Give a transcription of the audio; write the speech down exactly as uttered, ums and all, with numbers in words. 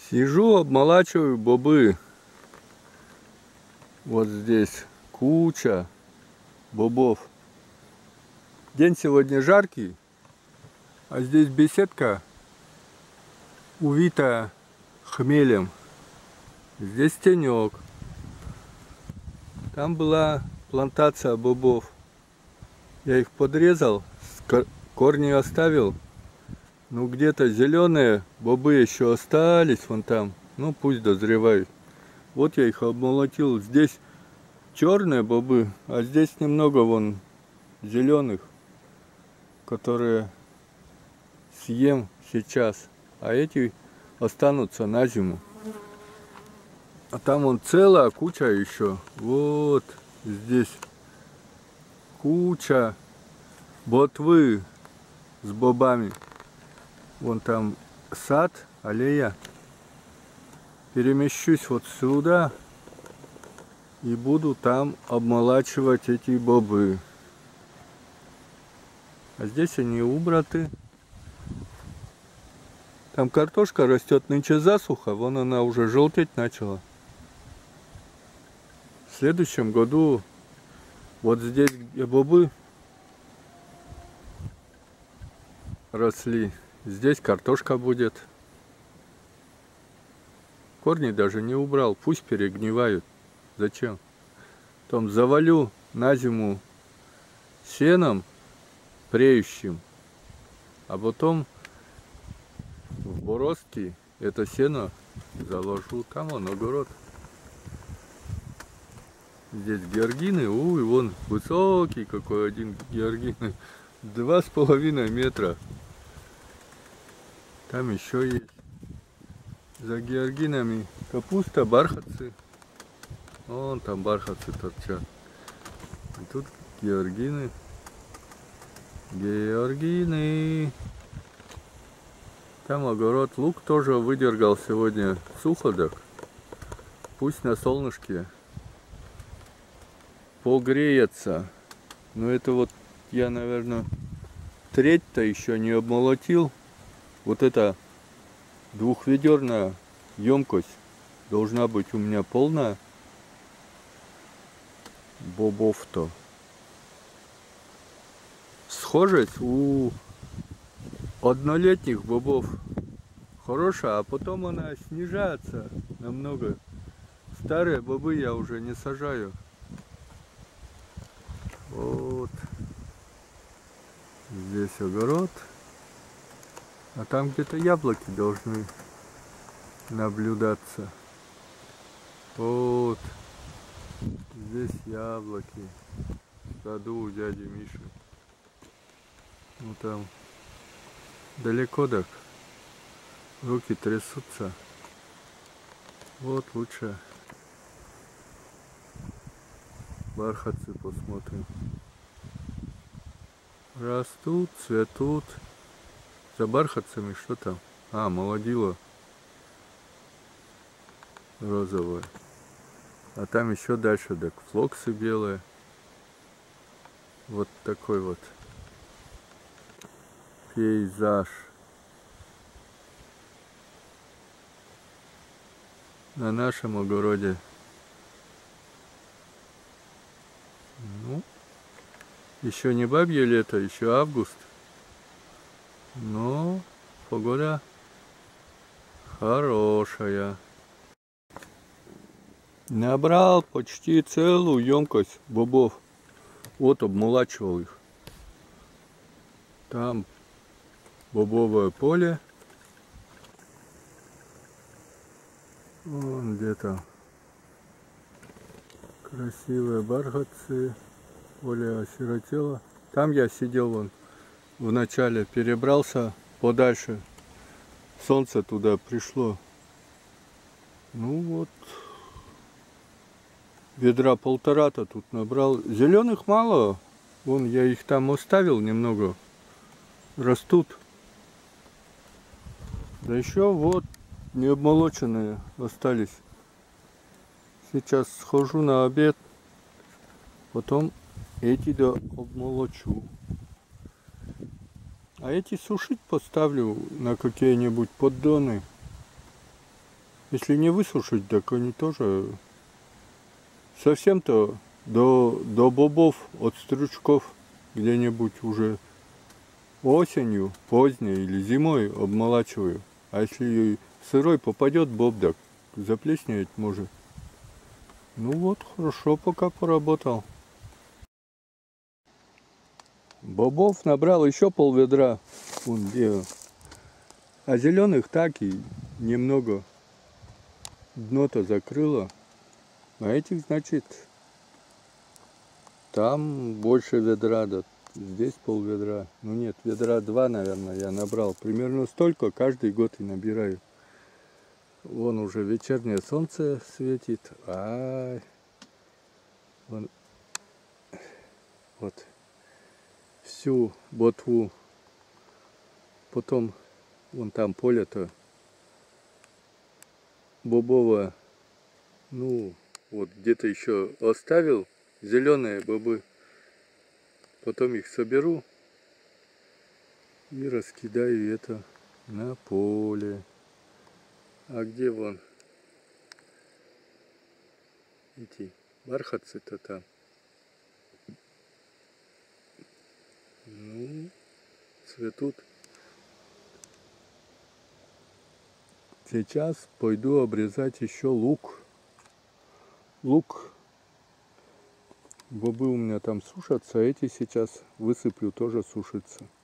Сижу, обмолачиваю бобы. Вот здесь куча бобов. День сегодня жаркий, а здесь беседка увита хмелем. Здесь тенек. Там была плантация бобов. Я их подрезал, корни оставил. Ну, где-то зеленые бобы еще остались вон там. Ну, пусть дозревают. Вот я их обмолотил. Здесь черные бобы, а здесь немного вон зеленых, которые съем сейчас. А эти останутся на зиму. А там вон целая куча еще. Вот здесь куча ботвы с бобами. Вон там сад, аллея. Перемещусь вот сюда и буду там обмолачивать эти бобы. А здесь они убраты. Там картошка растет нынче засуха, вон она уже желтеть начала. В следующем году вот здесь, где бобы росли, здесь картошка будет. Корни даже не убрал, пусть перегнивают. Зачем? Потом завалю на зиму сеном преющим, а потом в бороздки это сено заложу. Там он огород. Здесь георгины, ой, вон высокий какой один георгин, два с половиной метра. Там еще есть. За георгинами капуста, бархатцы. Вон там бархатцы торчат. И тут георгины. Георгины. Там огород. Лук тоже выдергал сегодня суходок. Пусть на солнышке погреется. Но это вот я, наверное, треть-то еще не обмолотил. Вот это двухведерная емкость должна быть у меня полная бобов-то. Схожесть у однолетних бобов хорошая, а потом она снижается намного. Старые бобы я уже не сажаю. Вот здесь огород. А там где-то яблоки должны наблюдаться. Вот. Здесь яблоки. В саду у дяди Миши. Ну там далеко так. Руки трясутся. Вот лучше бархатцы посмотрим. Растут, цветут. За бархатцами что там? А, молодила розовая. А там еще дальше так флоксы белые. Вот такой вот пейзаж. На нашем огороде. Ну, еще не бабье лето, еще август. Но погода хорошая. Набрал почти целую емкость бобов. Вот обмолачивал их. Там бобовое поле. Вон где-то красивые бархатцы. Поле осиротело. Там я сидел вон. Вначале перебрался подальше. Солнце туда пришло. Ну вот. Ведра полтора-то тут набрал. Зеленых мало. Вон я их там оставил немного. Растут. Да еще вот необмолоченные остались. Сейчас схожу на обед. Потом эти да обмолочу. А эти сушить поставлю на какие-нибудь поддоны. Если не высушить, так они тоже совсем-то до, до бобов от стручков где-нибудь уже осенью, поздней или зимой обмолачиваю. А если сырой попадет боб, так заплесневеть может. Ну вот, хорошо пока поработал. Бобов набрал еще пол ведра. Вон где. А зеленых так и немного. Дно-то закрыло. А этих, значит, там больше ведра, да. Здесь пол ведра. Ну нет, ведра два, наверное, я набрал. Примерно столько каждый год и набираю. Вон уже вечернее солнце светит. Ай. Вон. Вот. Всю ботву. Потом вон там поле-то бобовое. Ну, вот где-то еще оставил зеленые бобы. Потом их соберу и раскидаю это на поле. А где вон эти бархатцы-то там? Ну, цветут. Сейчас пойду обрезать еще лук. Лук. Бобы у меня там сушатся, а эти сейчас высыплю, тоже сушатся.